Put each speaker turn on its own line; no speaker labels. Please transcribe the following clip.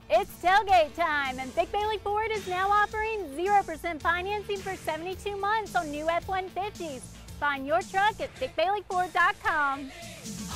It's tailgate time, and Vic Bailey Ford is now offering 0% financing for 72 months on new F-150s. Find your truck at vicbaileyford.com.